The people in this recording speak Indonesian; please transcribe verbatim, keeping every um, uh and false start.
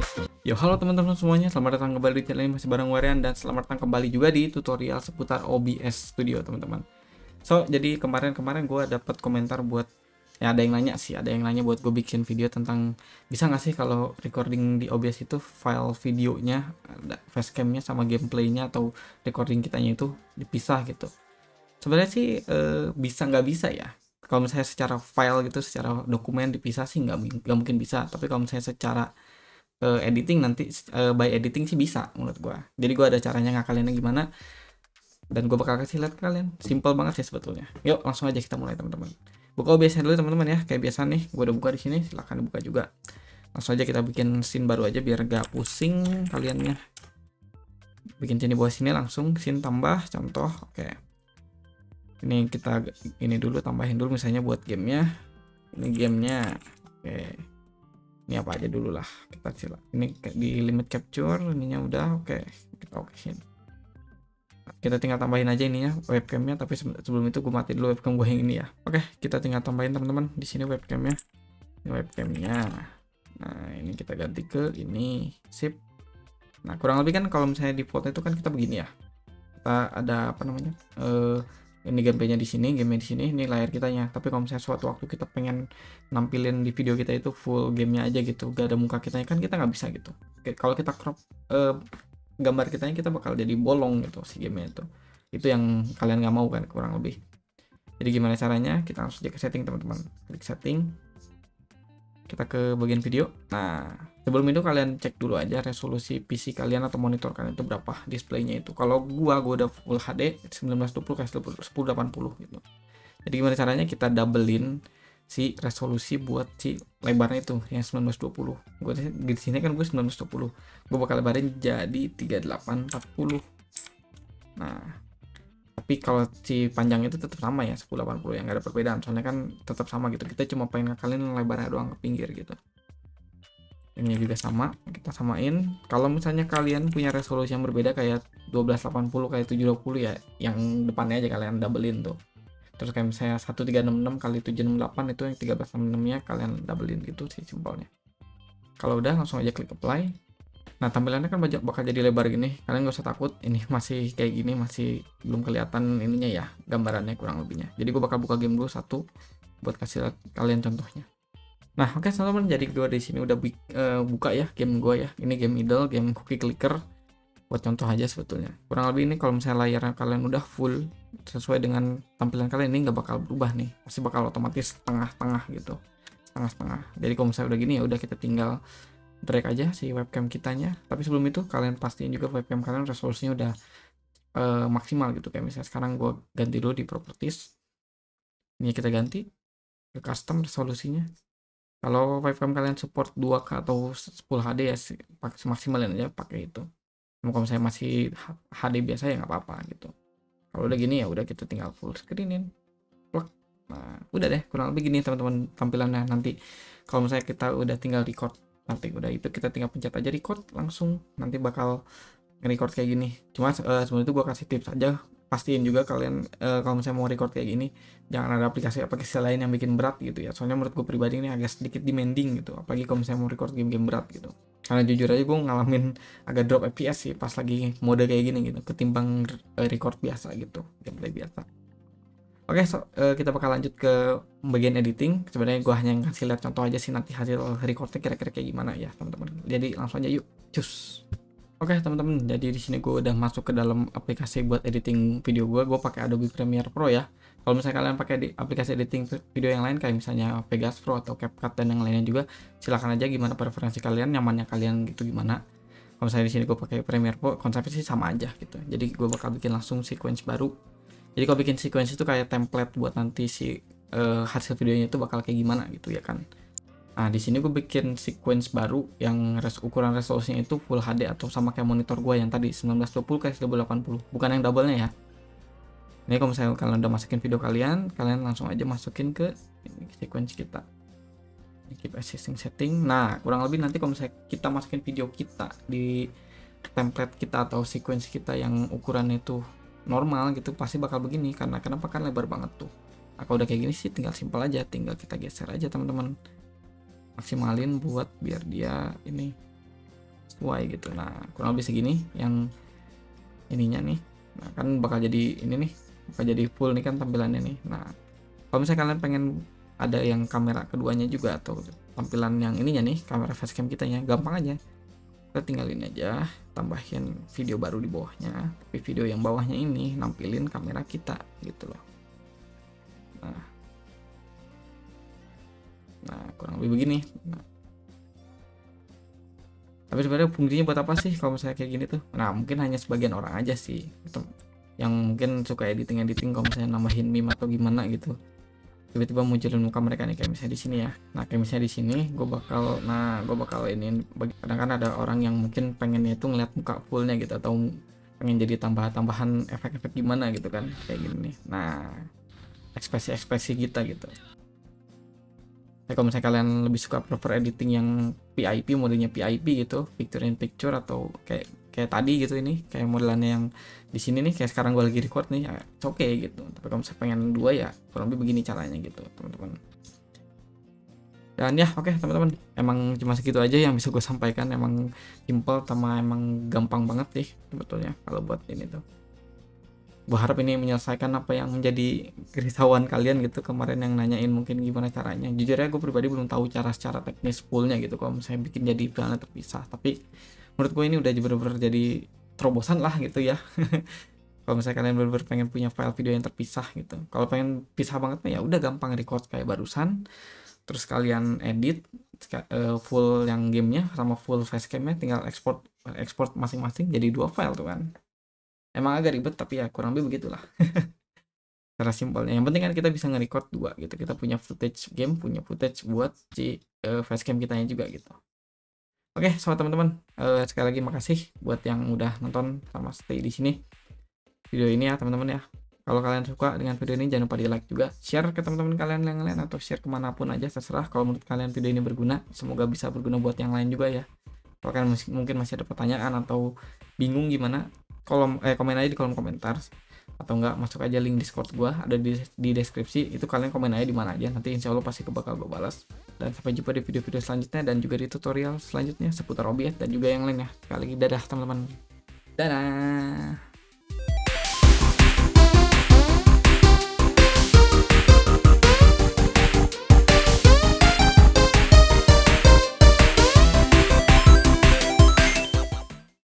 Yo, halo teman-teman semuanya, selamat datang kembali di channel ini, masih bareng Warian, dan selamat datang kembali juga di tutorial seputar O B S Studio teman-teman. So, jadi kemarin-kemarin gue dapat komentar buat, ya ada yang nanya sih, ada yang nanya buat gue bikin video tentang bisa nggak sih kalau recording di O B S itu file videonya, ada facecamnya sama gameplaynya atau recording kitanya itu dipisah gitu. Sebenarnya sih e, bisa nggak bisa ya. Kalau misalnya secara file gitu, secara dokumen dipisah sih nggak nggak mungkin bisa. Tapi kalau misalnya secara uh, editing nanti uh, by editing sih bisa menurut gua. Jadi gua ada caranya ngakalinnya gimana dan gua bakal kasih lihat ke kalian. Simple banget sih sebetulnya. Yuk langsung aja kita mulai teman-teman. Buka O B S dulu teman-teman ya. Kayak biasa nih, gua udah buka di sini. Silahkan dibuka juga. Langsung aja kita bikin scene baru aja biar gak pusing kaliannya. Bikin sini bawah sini langsung scene tambah contoh. Oke. Ini kita ini dulu tambahin dulu misalnya buat gamenya. Ini gamenya. Oke. Ini apa aja dulu lah kita sila ini di limit capture ininya udah oke okay. Kita okein, kita tinggal tambahin aja ininya webcamnya, tapi sebelum itu gue mati dulu webcam gue yang ini ya. Oke okay, kita tinggal tambahin teman-teman di sini webcamnya, ini webcamnya. Nah ini kita ganti ke ini, sip. Nah kurang lebih kan kalau misalnya di foto itu kan kita begini ya, kita ada apa namanya uh, ini gameplaynya di sini, gamenya di sini, ini layar kitanya. Tapi kalau misalnya suatu waktu kita pengen nampilin di video kita itu full gamenya aja gitu, gak ada muka kitanya, kan kita nggak bisa gitu. Oke, kalau kita crop uh, gambar kitanya, kita bakal jadi bolong gitu si gamenya itu. Itu yang kalian nggak mau kan kurang lebih. Jadi gimana caranya? Kita langsung aja ke setting teman-teman. Klik setting. Kita ke bagian video. Nah, sebelum itu kalian cek dulu aja resolusi P C kalian atau monitor kalian itu berapa displaynya itu. Kalau gua gua udah full H D sembilan belas dua puluh kali sepuluh delapan puluh gitu. Jadi gimana caranya? Kita doublein si resolusi buat si lebarnya itu yang sembilan belas dua puluh. Gua di sini kan gue sembilan belas dua puluh. Gua bakal lebarin jadi tiga puluh delapan empat puluh. Nah, tapi kalau si panjang itu tetap sama ya sepuluh delapan puluh, yang nggak ada perbedaan soalnya kan tetap sama gitu. Kita cuma pengen ngakalin lebarnya doang ke pinggir gitu. Ini juga sama, kita samain. Kalau misalnya kalian punya resolusi yang berbeda kayak dua belas delapan puluh kayak tujuh dua puluh ya, yang depannya aja kalian doublein tuh. Terus kayak misalnya seribu tiga ratus enam puluh enam kali tujuh enam delapan itu yang seribu tiga ratus enam puluh enam nya kalian doublein gitu sih simpelnya. Kalau udah langsung aja klik apply. Nah tampilannya kan bakal jadi lebar gini, kalian gak usah takut, ini masih kayak gini, masih belum kelihatan ininya ya, gambarannya kurang lebihnya. Jadi gue bakal buka game dulu satu buat kasih kalian contohnya. Nah oke okay, teman-teman, jadi gue di sini udah uh, buka ya game gue ya. Ini game idle, game cookie clicker, buat contoh aja sebetulnya. Kurang lebih ini kalau misalnya layarnya kalian udah full sesuai dengan tampilan kalian, ini nggak bakal berubah nih, pasti bakal otomatis tengah-tengah gitu, tengah-tengah. Jadi kalau misalnya udah gini ya udah kita tinggal drag aja si webcam kitanya. Tapi sebelum itu kalian pastiin juga webcam kalian resolusinya udah uh, maksimal gitu. Kayak misalnya sekarang gue ganti dulu di properties, ini kita ganti ke custom resolusinya. Kalau webcam kalian support dua K atau full H D ya pakai maksimalin aja pakai itu. Kalau misalnya masih H D biasa ya nggak apa-apa gitu. Kalau udah gini ya udah kita tinggal full screenin. Nah udah deh, kurang lebih gini teman-teman tampilannya. Nanti kalau misalnya kita udah tinggal record, nanti udah itu kita tinggal pencet aja record langsung, nanti bakal nge-record kayak gini. Cuma uh, sebelum itu gue kasih tips aja, pastiin juga kalian uh, kalau misalnya mau record kayak gini jangan ada aplikasi-aplikasi lain yang bikin berat gitu ya. Soalnya menurut gue pribadi ini agak sedikit demanding gitu, apalagi kalau misalnya mau record game-game berat gitu. Karena jujur aja gue ngalamin agak drop F P S sih pas lagi mode kayak gini gitu, ketimbang uh, record biasa gitu, gameplay biasa. Oke, okay, so, uh, kita bakal lanjut ke bagian editing. Sebenarnya gue hanya ngasih lihat contoh aja sih nanti hasil recordnya kira-kira kayak gimana ya teman-teman. Jadi langsung aja yuk, cus. Oke okay, teman-teman, jadi di sini gue udah masuk ke dalam aplikasi buat editing video gue. Gue pakai Adobe Premiere Pro ya. Kalau misalnya kalian pakai di aplikasi editing video yang lain kayak misalnya Vegas Pro atau CapCut dan yang lainnya juga, silahkan aja gimana preferensi kalian, nyamannya kalian gitu gimana. Kalau misalnya di sini gue pakai Premiere Pro, konsepnya sih sama aja gitu. Jadi gue bakal bikin langsung sequence baru. Jadi kalau bikin sequence itu kayak template buat nanti si uh, hasil videonya itu bakal kayak gimana gitu ya kan. Nah di sini gue bikin sequence baru yang res ukuran resolusinya itu full H D atau sama kayak monitor gue yang tadi sembilan belas dua puluh kali seribu delapan puluh, bukan yang double-nya ya. Ini kalau misalnya kalian udah masukin video kalian, kalian langsung aja masukin ke ini, sequence kita. Keep existing setting. Nah kurang lebih nanti kalau misalnya kita masukin video kita di template kita atau sequence kita yang ukurannya itu normal gitu, pasti bakal begini. Karena kenapa? Kan lebar banget tuh. Nah, kalau udah kayak gini sih tinggal simpel aja, tinggal kita geser aja teman-teman, maksimalin buat biar dia ini sesuai gitu. Nah kurang lebih segini yang ininya nih. Nah kan bakal jadi ini nih, bakal jadi full nih kan tampilannya nih. Nah kalau misalnya kalian pengen ada yang kamera keduanya juga atau tampilan yang ininya nih, kamera facecam kita ya, gampang aja, kita tinggalin aja, tambahin video baru di bawahnya, tapi video yang bawahnya ini nampilin kamera kita gitu loh. Nah, nah kurang lebih begini. Nah, tapi sebenarnya fungsinya buat apa sih kalau misalnya kayak gini tuh? Nah mungkin hanya sebagian orang aja sih gitu, yang mungkin suka editing editing kalau misalnya nambahin meme atau gimana gitu, tiba-tiba munculin muka mereka nih kayak misalnya di sini ya. Nah kayak misalnya di sini gue bakal, nah gue bakal ini, kadang kan ada orang yang mungkin pengennya itu ngeliat muka fullnya gitu, atau pengen jadi tambah-tambahan efek-efek gimana gitu kan, kayak gini nih. Nah ekspresi-ekspresi kita gitu. Nah, kalau misalnya kalian lebih suka prefer editing yang P I P, modenya P I P gitu, picture in picture, atau kayak kayak tadi gitu, ini kayak modelannya yang di sini nih, kayak sekarang gue lagi record nih, ya oke okay, gitu. Tapi kalau misalnya pengen dua ya kurang lebih begini caranya gitu teman-teman. Dan ya oke okay, teman-teman, emang cuma segitu aja yang bisa gue sampaikan. Emang simple sama emang gampang banget sih sebetulnya kalau buat ini tuh. Gue harap ini menyelesaikan apa yang menjadi kerisauan kalian gitu kemarin, yang nanyain mungkin gimana caranya. Jujur ya gue pribadi belum tahu cara secara teknis fullnya gitu kalau misalnya bikin jadi filenya terpisah, tapi menurut gue ini udah bener-bener jadi terobosan lah gitu ya. Kalau misalnya kalian bener-bener pengen punya file video yang terpisah gitu, kalau pengen pisah banget nih ya udah gampang, record kayak barusan, terus kalian edit uh, full yang gamenya sama full facecamnya, tinggal export export masing-masing jadi dua file tuh kan. Emang agak ribet tapi ya kurang lebih begitulah cara simpelnya. Yang penting kan kita bisa nge-record dua gitu, kita punya footage game, punya footage buat si uh, facecam kitanya juga gitu. Oke sobat teman-teman, uh, sekali lagi makasih buat yang udah nonton sama stay di sini video ini ya teman-teman ya. Kalau kalian suka dengan video ini jangan lupa di like juga, share ke teman-teman kalian yang lain, atau share kemanapun aja terserah. Kalau menurut kalian video ini berguna, semoga bisa berguna buat yang lain juga ya. Kalau kalian mungkin masih ada pertanyaan atau bingung gimana, kolom eh komen aja di kolom komentar, atau enggak masuk aja link Discord gua ada di, di deskripsi. Itu kalian komen aja di mana aja, nanti insya Allah pasti bakal gue balas. Dan sampai jumpa di video-video selanjutnya dan juga di tutorial selanjutnya seputar O B S dan juga yang lain ya. Sekali lagi dadah teman-teman, dadah.